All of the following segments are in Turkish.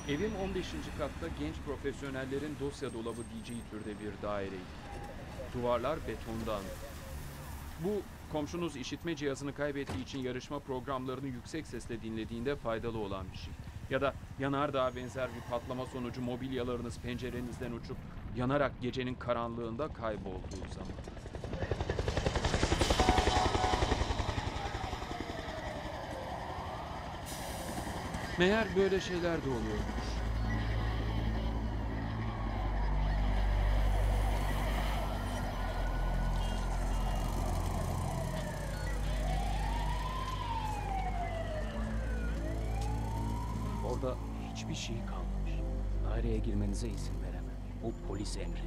Evim 15. katta genç profesyonellerin dosya dolabı diyeceği türde bir daireydi. Duvarlar betondan. Bu komşunuz işitme cihazını kaybettiği için yarışma programlarını yüksek sesle dinlediğinde faydalı olan bir şey. Ya da yanardağ benzer bir patlama sonucu mobilyalarınız pencerenizden uçup yanarak gecenin karanlığında kaybolduğu zaman. Meğer böyle şeyler de oluyormuş. Orada hiçbir şey kalmamış. Daireye girmenize izin veremem. Bu polis emri.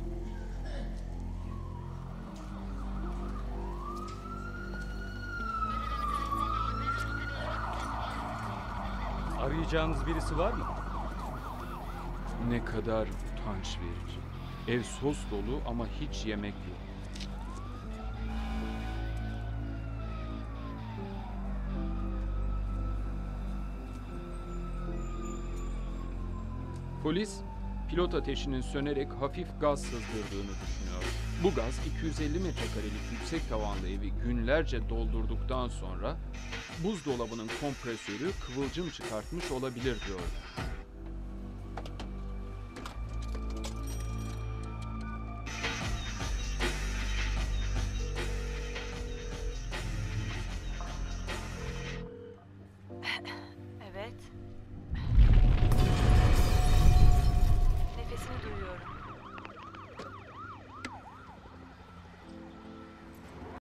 Arayacağınız birisi var mı? Ne kadar utanç verici. Ev sos dolu ama hiç yemek yok. Polis, pilot ateşinin sönerek hafif gaz sızdırdığını düşünüyor. Bu gaz 250 metrekarelik yüksek tavanlı evi günlerce doldurduktan sonra buzdolabının kompresörü kıvılcım çıkartmış olabilir diyor.